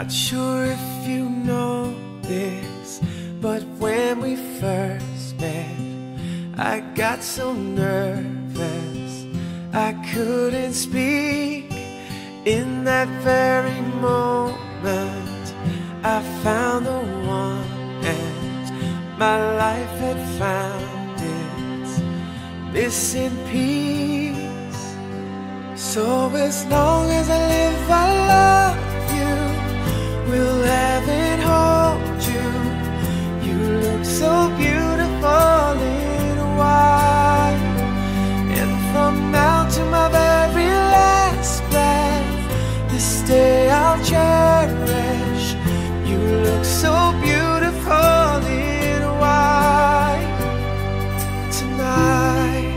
Not sure if you know this, but when we first met, I got so nervous I couldn't speak. In that very moment I found the one, and my life had found its missing piece. So as long as I live, I love you, will have and hold you. You look so beautiful in white, and from now to my very last breath, this day I'll cherish. You look so beautiful in white tonight.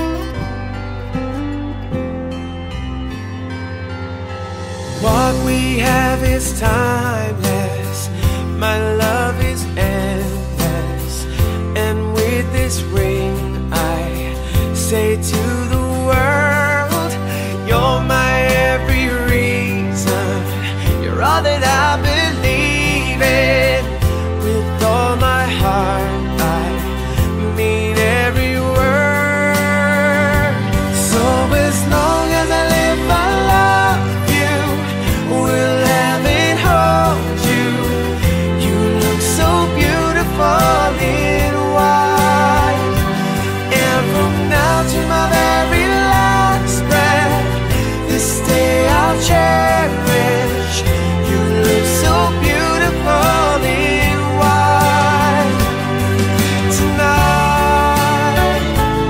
What we have is timeless, my love is endless, and with this ring I say to the world, you're my every reason, you're all that I believe in. With all my heart I mean every word. So as long as I live, I love you, will have and hold you. You look so beautiful in white, and from now to my very last breath, this day I'll cherish. You look so beautiful in white tonight.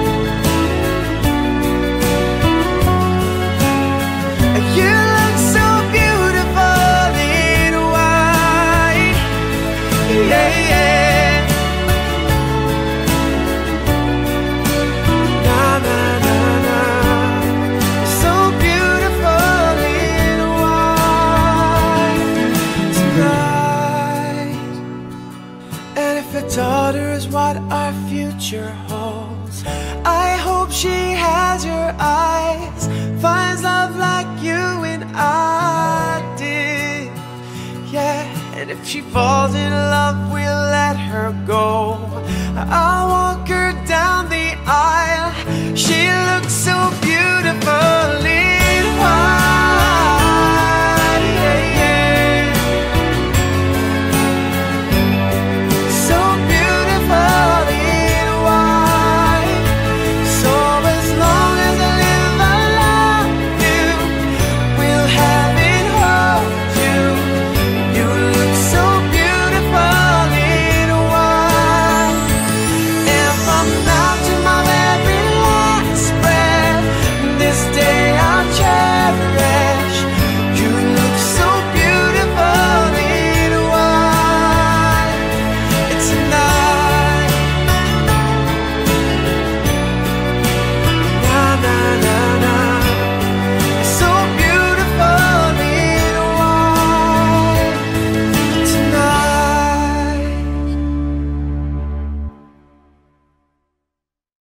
You look so beautiful in white, yeah, yeah. Na na na na, so beautiful in white tonight. And if a daughter is what our future holds, I hope she has your eyes, finds love like you and I did, yeah. And if she falls in love, we'll let her go. I'll walk her down the aisle. She looks